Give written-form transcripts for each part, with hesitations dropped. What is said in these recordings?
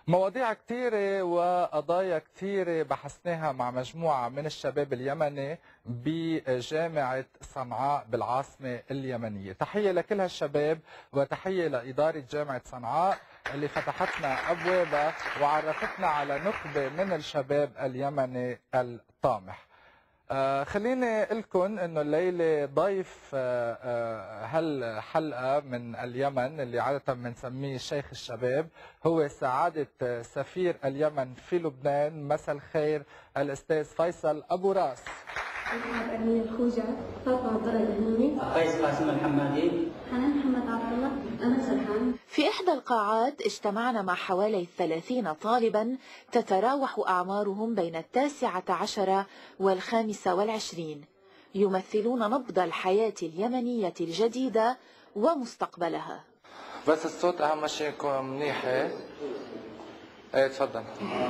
مواضيع كثيرة وقضايا كثيرة بحثناها مع مجموعة من الشباب اليمني بجامعة صنعاء بالعاصمة اليمنية. تحية لكل هالشباب وتحية لإدارة جامعة صنعاء اللي فتحت لنا أبوابها وعرفتنا على نخبة من الشباب اليمني الطامح. خليني أقول لكم انه الليله ضيف هالحلقه من اليمن اللي عاده بنسميه شيخ الشباب، هو سعاده سفير اليمن في لبنان. مساء الخير الاستاذ فيصل ابو راس. محمد أمين الخوجة، فاطمة عبد الله الهنوني، قيس قاسم الحمادي، حنان محمد عبد الله، أنا سرحان. في إحدى القاعات اجتمعنا مع حوالي 30 طالبا تتراوح أعمارهم بين 19 و25، يمثلون نبض الحياة اليمنية الجديدة ومستقبلها. بس الصوت اهم شيء يكون منيح. ايه تفضل.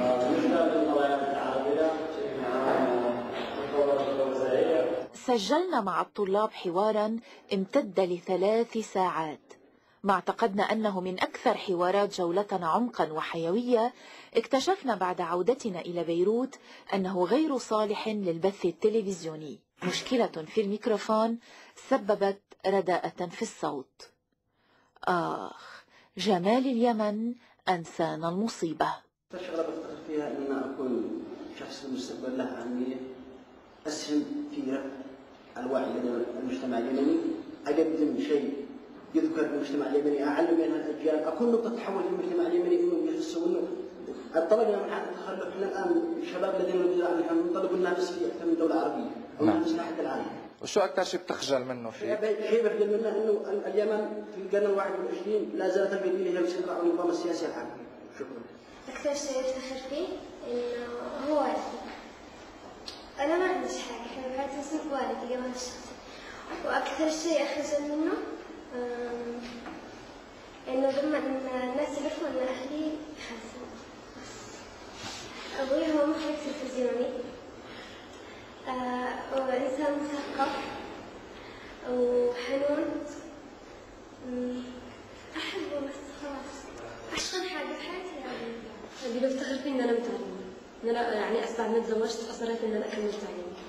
سجلنا مع الطلاب حوارا امتد ل3 ساعات، ما اعتقدنا أنه من أكثر حوارات جولتنا عمقا وحيوية. اكتشفنا بعد عودتنا إلى بيروت أنه غير صالح للبث التلفزيوني. مشكلة في الميكروفون سببت رداءة في الصوت. جمال اليمن أنسانا المصيبة. الشغلة بفتكر فيها أن أنا أكون شخص في المستقبل له أهمية، أسهم في الوعي لدى المجتمع اليمني، أقدم شيء يذكر المجتمع اليمني، أعلم منها الأجيال، أكون نقطة تحول في المجتمع اليمني إنه يحسوا إنه انطلقنا من حالة التخلف. إحنا الآن الشباب الذين نريد أن ننطلق ننافس في أكثر من دولة عربية أو ننافس لحد العالم. وشو أكثر شيء بتخجل منه فيه؟ شيء بخجل منه إنه اليمن في القرن ال21 لا زالت القبيلة هي مسيطرة على النظام السياسي العام. شكرا. أكثر شيء أفتخر فيه إنه هو والدي. أنا ما عنديش حاجة، إحنا بحياتي اسم والدي كمان الشخصي. وأكثر شيء أخجل منه إنه لما الناس يعرفوا إن أهلي يخافون. أبوي هو مخرج تلفزيوني، وإنسان مثقف وحنون، أحبه بس خلاص. أحسن حاجة في حياتي يعني اللي بفتخر فيه إن أنا متعلمة، إن أنا يعني بعد ما تزوجت أصريت إن أنا أكمل تعليمي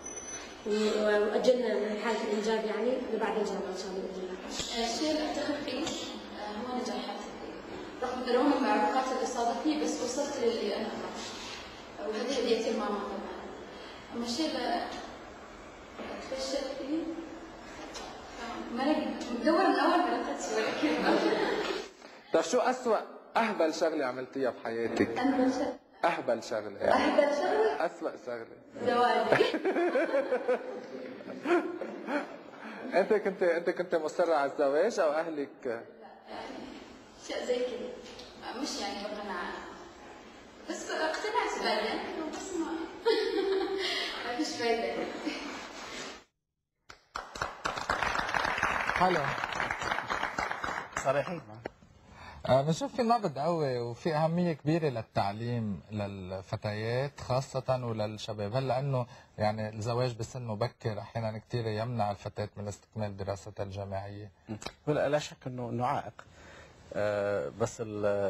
وأجلنا حالة الإنجاب يعني لبعد الجامعة إن شاء الله بإذن الله. الشيء اللي أفتخر فيه هو نجاحاتي، رغم تنوع معوقات الإصابة فيه، بس وصلت للي أنا أبغاه، وهذه هدية الماما طبعا. أما الشيء اللي أتفشل فيه ما بدور من أول ما لقيت شوي. طيب شو أسوأ أهبل شغلة عملتيها بحياتك؟ أهبل شغلة. أهبل شغلة يعني. أهبل شغلة؟ أسوأ شغلة. زواجي. انت كنت مصرة على الزواج او اهلك؟ شيء زي كذا، مش يعني بقناعة، بس اقتنعت بعدين بس ما فيش فايدة. حلو. صريحين. بنشوف في نبض قوي وفي أهمية كبيرة للتعليم للفتيات خاصة وللشباب. هل لأنه يعني الزواج بسن مبكر أحيانا كثير يمنع الفتاة من استكمال دراستها الجامعية؟ لا شك إنه عائق، بس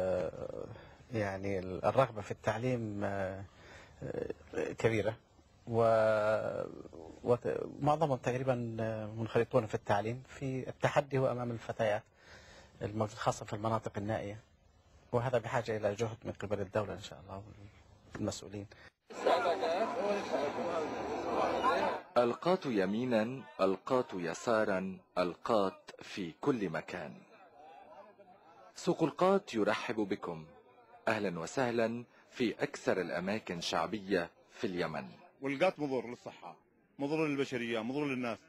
يعني الرغبة في التعليم كبيرة، ومعظمهم تقريبا منخرطون في التعليم. في التحدي هو أمام الفتيات الموجود خاصة في المناطق النائية، وهذا بحاجة إلى جهد من قبل الدولة إن شاء الله والمسؤولين. القات يمينا، القات يسارا، القات في كل مكان. سوق القات يرحب بكم، أهلا وسهلا في أكثر الأماكن شعبية في اليمن. والقات مضر للصحة، مضر للبشرية، مضر للناس.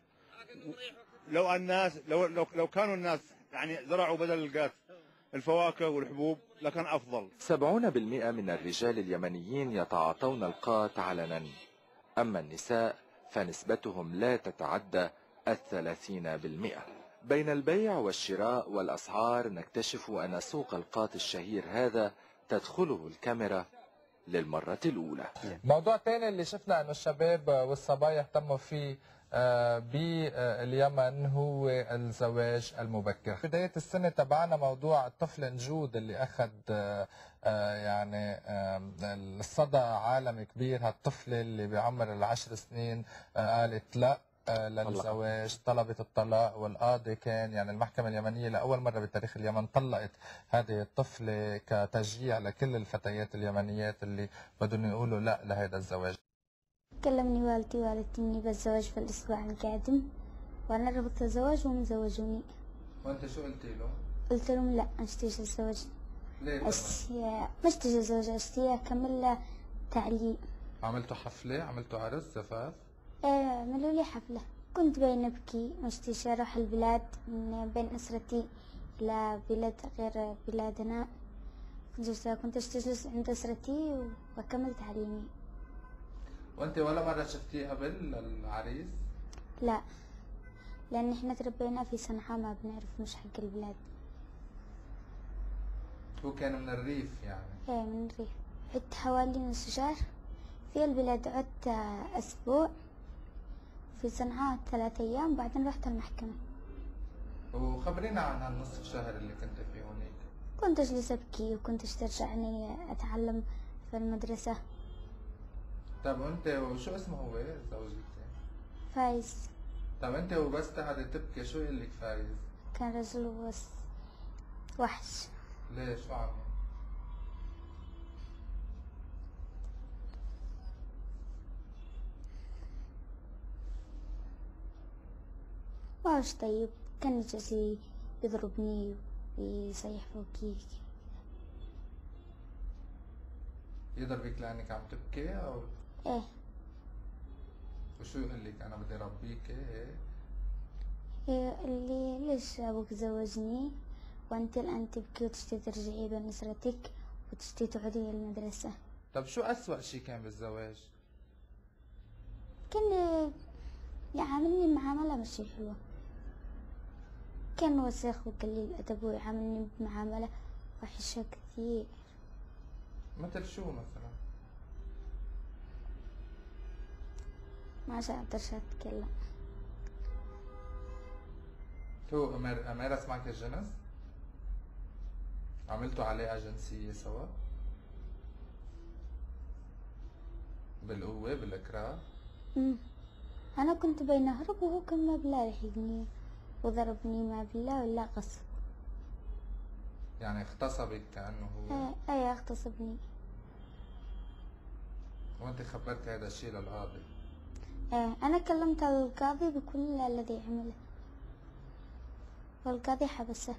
لو كانوا الناس يعني زرعوا بدل القات الفواكه والحبوب لكان أفضل. 70% من الرجال اليمنيين يتعاطون القات علنا، أما النساء فنسبتهم لا تتعدى 30%. بين البيع والشراء والأسعار نكتشف أن سوق القات الشهير هذا تدخله الكاميرا للمرة الأولى. موضوع ثاني اللي شفنا أنه الشباب والصبايا اهتموا فيه باليمن هو الزواج المبكر. بداية السنة تبعنا موضوع الطفل نجود اللي أخذ يعني الصدى عالمي كبير. هالطفلة اللي بعمر ال10 سنين قالت لا للزواج، طلبت الطلاق، والقاضي كان يعني المحكمة اليمنية لأول مرة بتاريخ اليمن طلقت هذه الطفلة كتشجيع لكل الفتيات اليمنيات اللي بدهم يقولوا لا لهذا الزواج. كلمني والدتي إني بتزوج في الأسبوع القادم، وأنا رفضت الزواج وهم زوجوني. وأنت شو قلتي له؟ قلت لهم لا أشتيش الزواج. ليه؟ مش تيجي الزواج، أشتي أكمل له تعليم. عملتوا حفلة؟ عملتوا عرس زفاف؟ ايه عملوا لي حفلة. كنت بين أبكي، مشتيش أروح البلاد من بين أسرتي إلى بلاد غير بلادنا. كنت أجلس عند أسرتي وأكمل تعليمي. وأنت ولا مرة شفتيه قبل العريس؟ لا، لأن إحنا تربينا في صنعاء، ما بنعرف مش حق البلاد. هو كان من الريف يعني؟ ايه من الريف. عدت حوالي نص شهر في البلاد، عدت أسبوع في صنعاء 3 أيام، بعدين رحت المحكمة. وخبرينا عن هالنصف شهر اللي كنت فيه هونيك. كنت أجلس أبكي وكنت ترجعني أتعلم في المدرسة. طب وأنت وشو اسمه هو زوجك؟ فايز. طب أنت وبس قاعدة تبكي شو يقول لك فايز؟ كان رجل وحش. ليه شو عمل؟ واش طيب، كان يجلس يضربني ويصيح فوقي. يضربك لأنك عم تبكي أو؟ ايه. وشو يقول لك أنا بدي ربيك هيك؟ اللي ليش أبوك زوجني وأنت الآن تبكي وتشتي ترجعي بين أسرتك وتشتي تعودي للمدرسة. طب شو أسوأ شي كان بالزواج؟ كان يعاملني معاملة مش حلوة، كان وسخ وقليل أدب ويعاملني بمعاملة وحشة كثير. مثل شو مثلا؟ ما أقدرش أتكلم. هو مارس معك الجنس؟ عملتوا علاقة جنسية سوا؟ بالقوة بالإكراه؟ أنا كنت بين أهرب وهو كان ما بلا يحيدني وضربني ما بالله ولا غصب. يعني اغتصبك كأنه هو؟ ايه اغتصبني. وانت خبرت هذا الشيء للقاضي؟ ايه انا كلمت القاضي بكل الذي عمله والقاضي حبسه.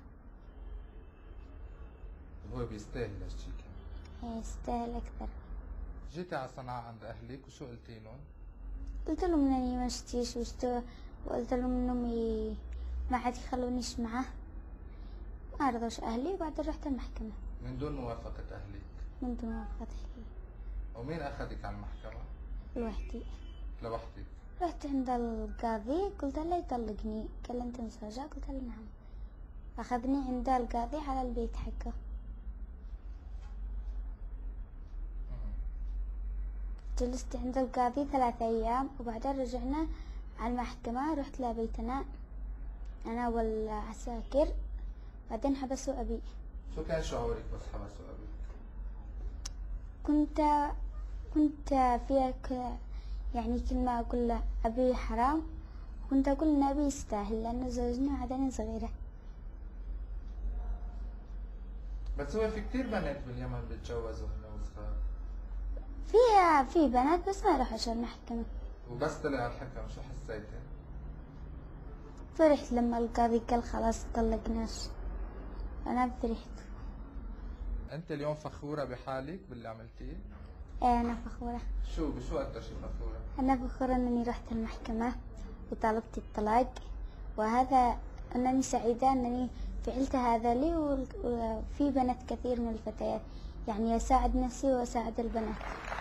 هو بيستاهل هالشيء كمان؟ ايه يستاهل اكثر. جيتي على صنعاء عند اهلك وشو قلتي لهم؟ قلت لهم انني ما شتيش وقلت لهم انهم ما عاد يخلونيش معه، ما رضوش اهلي، وبعدين رحت المحكمة من دون موافقة اهلك؟ من دون موافقة اهلي. ومين اخذك على المحكمة؟ لوحدي. لوحدك؟ رحت عند القاضي قلت له يطلقني، كلمت مزوجة قلت له نعم، اخذني عند القاضي على البيت حقه. جلست عند القاضي 3 أيام وبعدين رجعنا على المحكمة. رحت لبيتنا أنا والعساكر، بعدين حبسوا أبي. شو كان شعورك بس حبسوا أبيك؟ كنت فيها يعني كل ما أقول له أبي حرام كنت أقول إن أبي يستاهل لأنه زوجني وعدني صغيرة. بس هو في كتير بنات باليمن بيتجوزوا هن وصغار. في بنات بس ما راحوش المحكمة. وبس طلع الحكم شو حسيتي؟ فرحت لما القاضي قال خلاص طلقناش، أنا فرحت. أنت اليوم فخورة بحالك باللي عملتيه؟ إيه أنا فخورة. بشو أكثر شيء فخورة؟ أنا فخورة أنني رحت المحكمة وطالبت الطلاق، وهذا أنني سعيدة أنني فعلت هذا لي، وفي بنات كثير من الفتيات يعني أساعد نفسي وأساعد البنات.